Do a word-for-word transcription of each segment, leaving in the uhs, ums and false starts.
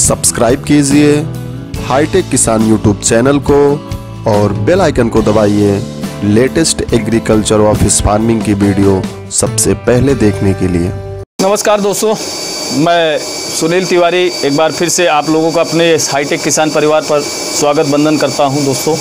Subscribe कीजिए hi tech किसान YouTube channel को और बेल आइकन को दबाइए लेटेस्ट एग्रीकल्चर ऑफिस फार्मिंग की वीडियो सबसे पहले देखने के लिए। नमस्कार दोस्तों, मैं सुनील तिवारी एक बार फिर से आप लोगों का अपने हाईटेक किसान परिवार पर स्वागत बंदन करता हूं। दोस्तों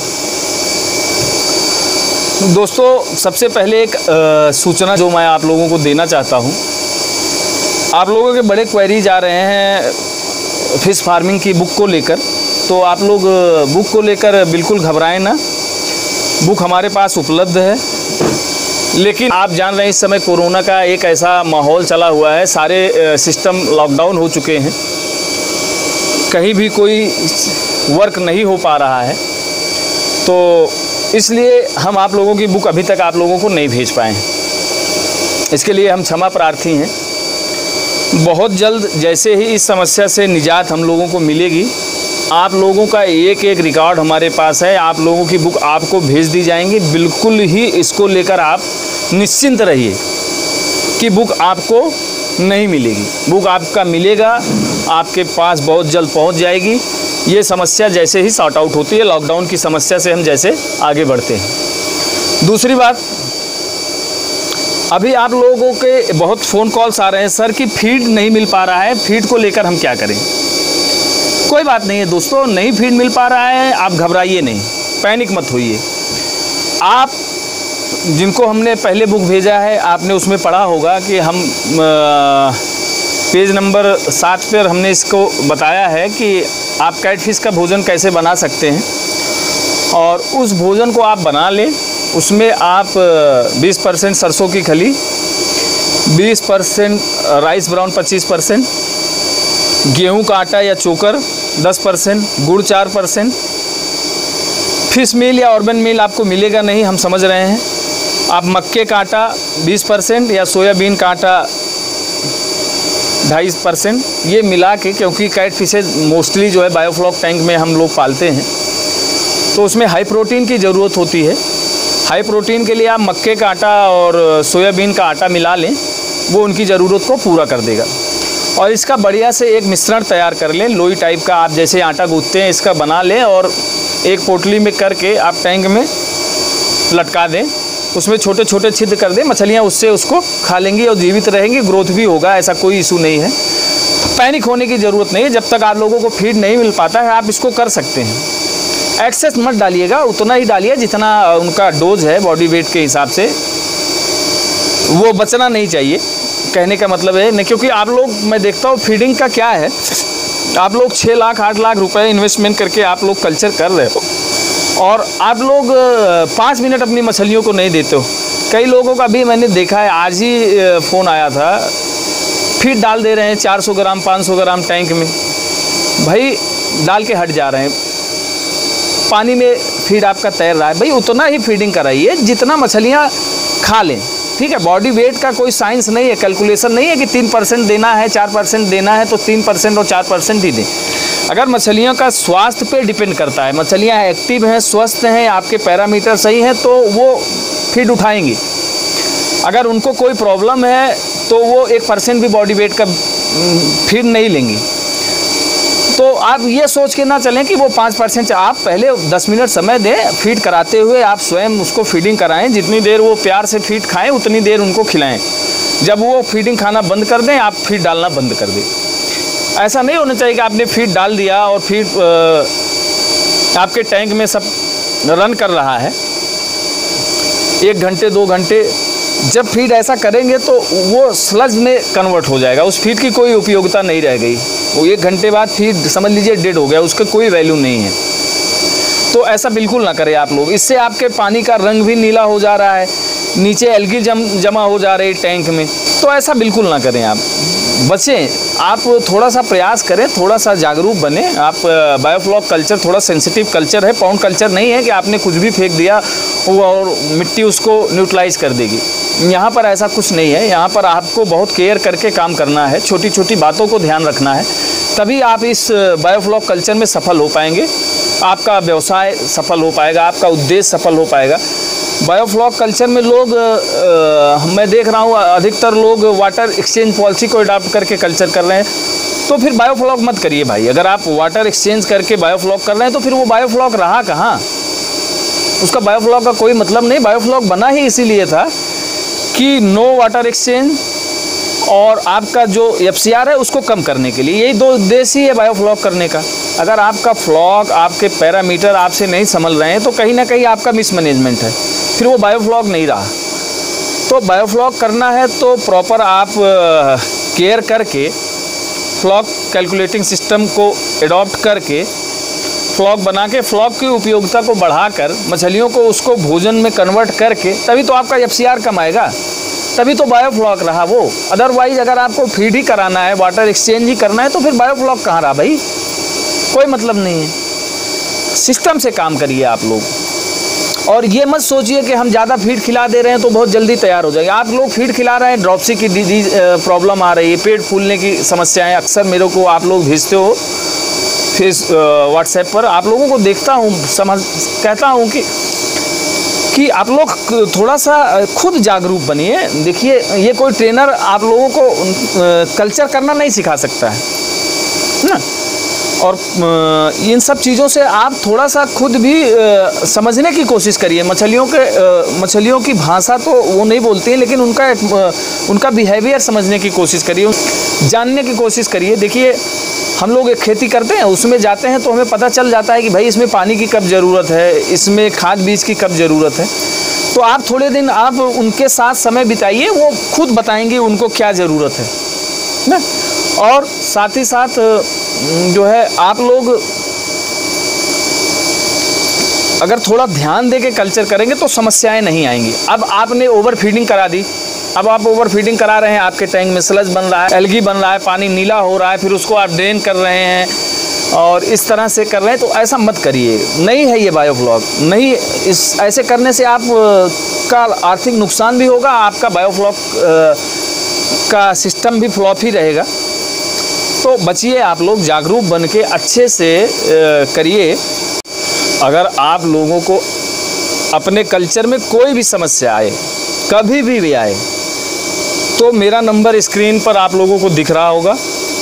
दोस्तों सबसे पहले एक आ, सूचना जो मैं आप लोगों को देना चाहता हूं। आप लोगों के बड़े क्वेरीज आ रहे हैं फिश फार्मिंग की बुक को लेकर, तो आप लोग बुक को लेकर बिल्कुल घबराएं ना। बुक हमारे पास उपलब्ध है, लेकिन आप जान रहे हैं इस समय कोरोना का एक ऐसा माहौल चला हुआ है, सारे सिस्टम लॉकडाउन हो चुके हैं, कहीं भी कोई वर्क नहीं हो पा रहा है, तो इसलिए हम आप लोगों की बुक अभी तक आप लोगों को नहीं भेज पाए हैं। इसके लिए हम क्षमा प्रार्थी हैं। बहुत जल्द जैसे ही इस समस्या से निजात हम लोगों को मिलेगी, आप लोगों का एक एक रिकॉर्ड हमारे पास है, आप लोगों की बुक आपको भेज दी जाएंगी। बिल्कुल ही इसको लेकर आप निश्चिंत रहिए कि बुक आपको नहीं मिलेगी। बुक आपका मिलेगा, आपके पास बहुत जल्द पहुंच जाएगी। ये समस्या जैसे ही सॉर्ट आउट होती है, लॉकडाउन की समस्या से हम जैसे आगे बढ़ते हैं। दूसरी बात, अभी आप लोगों के बहुत फ़ोन कॉल्स आ रहे हैं, सर कि फीड नहीं मिल पा रहा है, फीड को लेकर हम क्या करें। कोई बात नहीं है दोस्तों, नहीं फीड मिल पा रहा है, आप घबराइए नहीं, पैनिक मत होइए। आप जिनको हमने पहले बुक भेजा है, आपने उसमें पढ़ा होगा कि हम आ, पेज नंबर सात पर हमने इसको बताया है कि आप कैटफिश का भोजन कैसे बना सकते हैं, और उस भोजन को आप बना लें। उसमें आप बीस परसेंट सरसों की खली, बीस परसेंट राइस ब्राउन, पच्चीस परसेंट गेहूं का आटा या चोकर, दस परसेंट गुड़, चार परसेंट फिश मील या ऑर्बन मील आपको मिलेगा नहीं, हम समझ रहे हैं। आप मक्के का आटा बीस परसेंट या सोयाबीन का आटा ढाई परसेंट ये मिला के, क्योंकि कैट फिशेज मोस्टली जो है बायोफ्लॉक टैंक में हम लोग पालते हैं, तो उसमें हाई प्रोटीन की ज़रूरत होती है। हाई प्रोटीन के लिए आप मक्के का आटा और सोयाबीन का आटा मिला लें, वो उनकी ज़रूरत को पूरा कर देगा। और इसका बढ़िया से एक मिश्रण तैयार कर लें, लोई टाइप का, आप जैसे आटा गूंथते हैं इसका बना लें, और एक पोटली में करके आप टैंक में लटका दें, उसमें छोटे छोटे छिद्र कर दें। मछलियाँ उससे उसको खा लेंगी और जीवित रहेंगी, ग्रोथ भी होगा, ऐसा कोई इशू नहीं है। पैनिक होने की ज़रूरत नहीं है। जब तक आप लोगों को फीड नहीं मिल पाता है, आप इसको कर सकते हैं। एक्सेस मत डालिएगा, उतना ही डालिए जितना उनका डोज है बॉडी वेट के हिसाब से, वो बचना नहीं चाहिए। कहने का मतलब है नहीं, क्योंकि आप लोग, मैं देखता हूँ फीडिंग का क्या है, आप लोग छः लाख आठ लाख रुपए इन्वेस्टमेंट करके आप लोग कल्चर कर रहे हो, और आप लोग पाँच मिनट अपनी मछलियों को नहीं देते हो। कई लोगों का भी मैंने देखा है, आज ही फ़ोन आया था, फीड डाल दे रहे हैं चार सौ ग्राम पाँच सौ ग्राम टैंक में, भाई डाल के हट जा रहे हैं, पानी में फीड आपका तैर रहा है। भाई उतना ही फीडिंग कराइए जितना मछलियाँ खा लें, ठीक है। बॉडी वेट का कोई साइंस नहीं है, कैलकुलेशन नहीं है कि तीन परसेंट देना है, चार परसेंट देना है तो तीन परसेंट और चार परसेंट ही दें। अगर मछलियों का स्वास्थ्य पे डिपेंड करता है, मछलियाँ एक्टिव हैं, स्वस्थ हैं, आपके पैरामीटर सही हैं, तो वो फीड उठाएंगी। अगर उनको कोई प्रॉब्लम है तो वो एक परसेंट भी बॉडी वेट का फीड नहीं लेंगी। तो आप ये सोच के ना चलें कि वो पाँच परसेंट, आप पहले दस मिनट समय दें, फीड कराते हुए आप स्वयं उसको फीडिंग कराएं। जितनी देर वो प्यार से फीड खाएं उतनी देर उनको खिलाएं। जब वो फीडिंग खाना बंद कर दें, आप फीड डालना बंद कर दें। ऐसा नहीं होना चाहिए कि आपने फीड डाल दिया और फीड आपके टैंक में सब रन कर रहा है एक घंटे दो घंटे। जब फीड ऐसा करेंगे तो वो स्लज में कन्वर्ट हो जाएगा, उस फीड की कोई उपयोगिता नहीं रह गई। वो एक घंटे बाद फीड समझ लीजिए डेड हो गया, उसका कोई वैल्यू नहीं है। तो ऐसा बिल्कुल ना करें आप लोग। इससे आपके पानी का रंग भी नीला हो जा रहा है, नीचे एल्गी जम जमा हो जा रही है टैंक में, तो ऐसा बिल्कुल ना करें। आप बचें, आप थोड़ा सा प्रयास करें, थोड़ा सा जागरूक बने। आप बायोफ्लॉक कल्चर थोड़ा सेंसिटिव कल्चर है, पाउंड कल्चर नहीं है कि आपने कुछ भी फेंक दिया और मिट्टी उसको न्यूट्रलाइज कर देगी। यहाँ पर ऐसा कुछ नहीं है। यहाँ पर आपको बहुत केयर करके काम करना है, छोटी छोटी बातों को ध्यान रखना है, तभी आप इस बायोफ्लॉक कल्चर में सफल हो पाएंगे, आपका व्यवसाय सफल हो पाएगा, आपका उद्देश्य सफल हो पाएगा। बायोफ्लॉक कल्चर में लोग आ, मैं देख रहा हूँ अधिकतर लोग वाटर एक्सचेंज पॉलिसी को अडॉप्ट करके कल्चर कर रहे हैं। तो फिर बायोफ्लॉक मत करिए भाई। अगर आप वाटर एक्सचेंज करके बायोफ्लॉक कर रहे हैं तो फिर वो बायोफ्लॉक रहा कहाँ, उसका बायोफ्लॉक का कोई मतलब नहीं। बायोफ्लॉक बना ही इसीलिए था कि नो वाटर एक्सचेंज और आपका जो एफ सी आर है उसको कम करने के लिए, यही दो उद्देश्य ही है बायोफ्लॉक करने का। अगर आपका फ्लॉक, आपके पैरामीटर आपसे नहीं संभल रहे हैं तो कहीं ना कहीं आपका मिसमैनेजमेंट है, फिर वो बायोफ्लॉक नहीं रहा। तो बायोफ्लॉक करना है तो प्रॉपर आप केयर करके फ्लॉक कैलकुलेटिंग सिस्टम को एडॉप्ट करके फ्लॉक बना के फ्लॉक की उपयोगिता को बढ़ाकर मछलियों को उसको भोजन में कन्वर्ट करके, तभी तो आपका एफ सी आर कम आएगा, तभी तो बायोफ्लॉक रहा वो। अदरवाइज अगर आपको फीड ही कराना है, वाटर एक्सचेंज ही करना है तो फिर बायोफ्लॉक कहाँ रहा भाई, कोई मतलब नहीं है। सिस्टम से काम करिए आप लोग, और ये मत सोचिए कि हम ज़्यादा फीड खिला दे रहे हैं तो बहुत जल्दी तैयार हो जाएगा। आप लोग फीड खिला रहे हैं, ड्रॉपसी की डिजीज प्रॉब्लम आ रही है, पेट फूलने की समस्याएं अक्सर मेरे को आप लोग भेजते हो फेस व्हाट्सएप पर, आप लोगों को देखता हूँ, समझ कहता हूँ कि कि आप लोग थोड़ा सा खुद जागरूक बनिए। देखिए ये कोई ट्रेनर आप लोगों को कल्चर करना नहीं सिखा सकता है ना, और इन सब चीज़ों से आप थोड़ा सा खुद भी समझने की कोशिश करिए। मछलियों के मछलियों की भाषा तो वो नहीं बोलती हैं, लेकिन उनका उनका बिहेवियर समझने की कोशिश करिए, जानने की कोशिश करिए। देखिए हम लोग एक खेती करते हैं, उसमें जाते हैं तो हमें पता चल जाता है कि भाई इसमें पानी की कब ज़रूरत है, इसमें खाद बीज की कब ज़रूरत है। तो आप थोड़े दिन आप उनके साथ समय बिताइए, वो खुद बताएंगे उनको क्या ज़रूरत है ना। और साथ ही साथ जो है आप लोग अगर थोड़ा ध्यान दे के कल्चर करेंगे तो समस्याएं नहीं आएंगी। अब आपने ओवर फीडिंग करा दी, अब आप ओवर फीडिंग करा रहे हैं, आपके टैंक में स्लज बन रहा है, एल्गी बन रहा है, पानी नीला हो रहा है, फिर उसको आप ड्रेन कर रहे हैं और इस तरह से कर रहे हैं, तो ऐसा मत करिए। नहीं है ये बायोफ्लॉक, नहीं, इस ऐसे करने से आप का आर्थिक नुकसान भी होगा, आपका बायोफ्लॉक का सिस्टम भी फ्लॉप ही रहेगा। तो बचिए, आप लोग जागरूक बन के अच्छे से करिए। अगर आप लोगों को अपने कल्चर में कोई भी समस्या आए, कभी भी भी आए, तो मेरा नंबर स्क्रीन पर आप लोगों को दिख रहा होगा।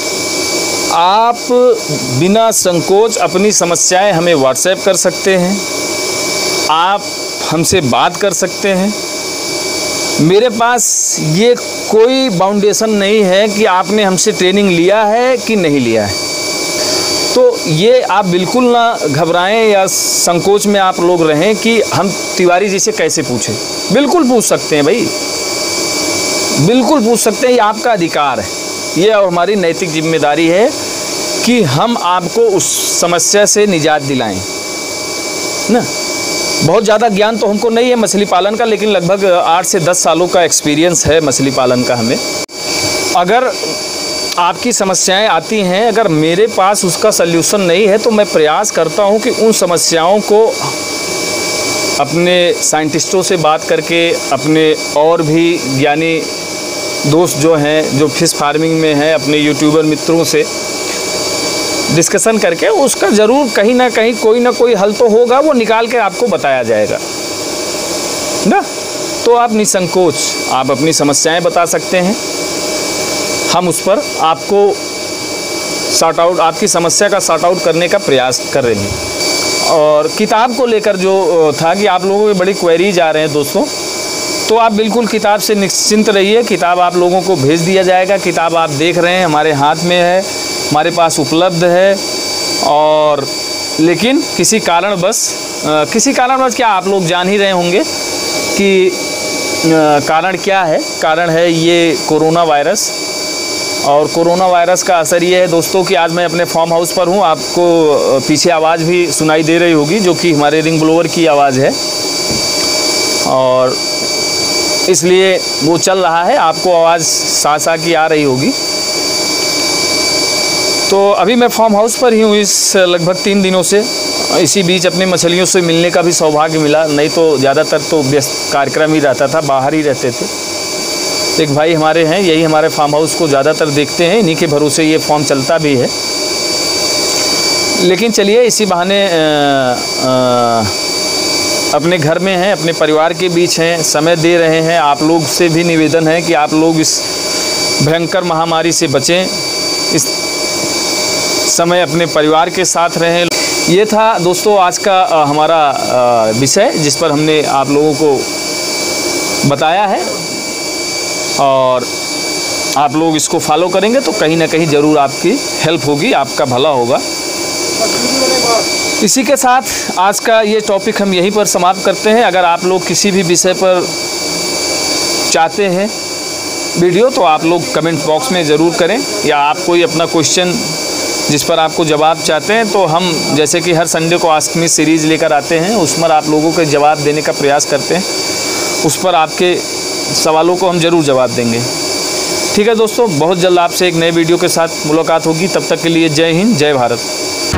आप बिना संकोच अपनी समस्याएं हमें व्हाट्सएप कर सकते हैं, आप हमसे बात कर सकते हैं। मेरे पास ये कोई बाउंडेशन नहीं है कि आपने हमसे ट्रेनिंग लिया है कि नहीं लिया है, तो ये आप बिल्कुल ना घबराएं या संकोच में आप लोग रहें कि हम तिवारी जी से कैसे पूछें। बिल्कुल पूछ सकते हैं भाई, बिल्कुल पूछ सकते हैं, ये आपका अधिकार है, ये हमारी नैतिक जिम्मेदारी है कि हम आपको उस समस्या से निजात दिलाएं ना। बहुत ज़्यादा ज्ञान तो हमको नहीं है मछली पालन का, लेकिन लगभग आठ से दस सालों का एक्सपीरियंस है मछली पालन का हमें। अगर आपकी समस्याएं आती हैं, अगर मेरे पास उसका सल्यूशन नहीं है, तो मैं प्रयास करता हूं कि उन समस्याओं को अपने साइंटिस्टों से बात करके, अपने और भी ज्ञानी दोस्त जो हैं, जो फिश फार्मिंग में हैं, अपने यूट्यूबर मित्रों से डिस्कशन करके उसका ज़रूर कहीं ना कहीं कोई ना कोई हल तो होगा, वो निकाल के आपको बताया जाएगा ना। तो आप निसंकोच आप अपनी समस्याएं बता सकते हैं, हम उस पर आपको सॉर्ट आउट, आपकी समस्या का सॉर्ट आउट करने का प्रयास कर रहे हैं। और किताब को लेकर जो था कि आप लोगों की बड़ी क्वेरीज आ रहे हैं दोस्तों, तो आप बिल्कुल किताब से निश्चिंत रहिए, किताब आप लोगों को भेज दिया जाएगा। किताब आप देख रहे हैं हमारे हाथ में है, हमारे पास उपलब्ध है। और लेकिन किसी कारण बस किसी कारण बस क्या, आप लोग जान ही रहे होंगे कि आ, कारण क्या है। कारण है ये कोरोना वायरस, और कोरोना वायरस का असर ये है दोस्तों कि आज मैं अपने फार्म हाउस पर हूँ। आपको पीछे आवाज़ भी सुनाई दे रही होगी, जो कि हमारे रिंग ब्लोअर की आवाज़ है, और इसलिए वो चल रहा है, आपको आवाज़ सा सा की आ रही होगी। तो अभी मैं फार्म हाउस पर ही हूँ इस लगभग तीन दिनों से। इसी बीच अपनी मछलियों से मिलने का भी सौभाग्य मिला, नहीं तो ज़्यादातर तो व्यस्त कार्यक्रम ही रहता था, बाहर ही रहते थे। एक भाई हमारे हैं, यही हमारे फार्म हाउस को ज़्यादातर देखते हैं, इन्हीं के भरोसे ये फार्म चलता भी है। लेकिन चलिए, इसी बहाने आ, आ, अपने घर में हैं, अपने परिवार के बीच हैं, समय दे रहे हैं। आप लोग से भी निवेदन है कि आप लोग इस भयंकर महामारी से बचें, इस समय अपने परिवार के साथ रहें। ये था दोस्तों आज का आ, हमारा आ, विषय जिस पर हमने आप लोगों को बताया है, और आप लोग इसको फॉलो करेंगे तो कहीं ना कहीं ज़रूर आपकी हेल्प होगी, आपका भला होगा। इसी के साथ आज का ये टॉपिक हम यहीं पर समाप्त करते हैं। अगर आप लोग किसी भी विषय पर चाहते हैं वीडियो तो आप लोग कमेंट बॉक्स में ज़रूर करें, या आप कोई अपना क्वेश्चन जिस पर आपको जवाब चाहते हैं तो हम जैसे कि हर संडे को आस्क मी सीरीज़ लेकर आते हैं, उस पर आप लोगों के जवाब देने का प्रयास करते हैं। उस पर आपके सवालों को हम ज़रूर जवाब देंगे। ठीक है दोस्तों, बहुत जल्द आपसे एक नए वीडियो के साथ मुलाकात होगी। तब तक के लिए जय हिंद, जय भारत।